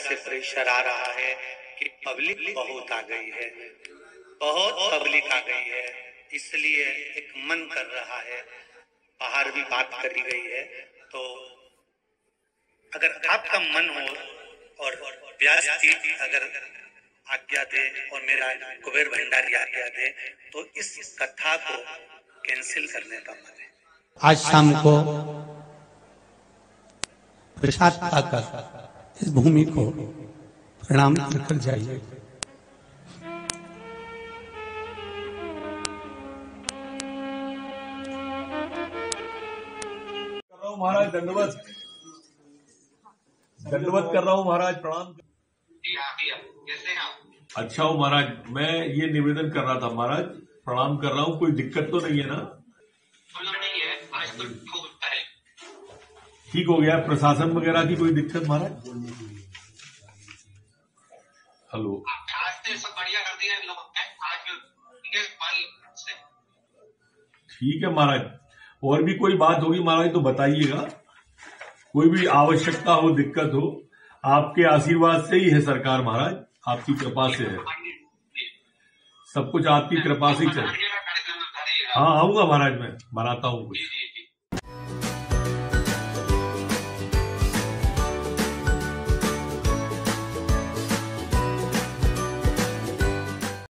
से प्रेशर आ रहा है कि पब्लिक बहुत आ गई है, बहुत पब्लिक आ गई है, इसलिए एक मन कर रहा है, बाहर भी बात करी गई है। तो अगर आपका मन हो और व्यास जी अगर आज्ञा दे और मेरा कुबेर भंडारी आज्ञा दे तो इस कथा को कैंसिल करने का मन है। आज शाम को प्रसाद पाकर इस भूमि को प्रणाम कर जाइए। महाराज दंडवत कर रहा हूँ महाराज, प्रणाम। कैसे हैं आप? अच्छा हो महाराज, मैं ये निवेदन कर रहा था महाराज, प्रणाम कर रहा हूँ। कोई दिक्कत तो नहीं है ना? नहीं है, आज तो ठीक हो गया। प्रशासन वगैरह की कोई दिक्कत महाराज? हेलो, आज से सब बढ़िया कर दिया लोग आज से। ठीक है महाराज। और भी कोई बात होगी महाराज तो बताइएगा। कोई भी आवश्यकता हो, दिक्कत हो, आपके आशीर्वाद से ही है सरकार महाराज, आपकी कृपा से है, सब कुछ आपकी कृपा से ही चले। हाँ आऊंगा महाराज, मैं बनाता हूँ कुछ।